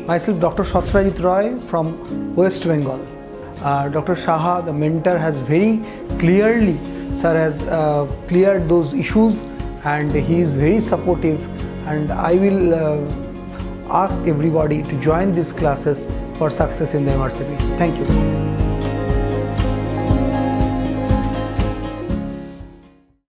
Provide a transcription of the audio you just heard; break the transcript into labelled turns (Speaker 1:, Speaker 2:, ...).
Speaker 1: Myself, Dr. Satrajit Roy from West Bengal. Dr. Shaha, the mentor, has very clearly, sir has cleared those issues, and he is very supportive, and I will ask everybody to join these classes for success in the MRCP. Thank you.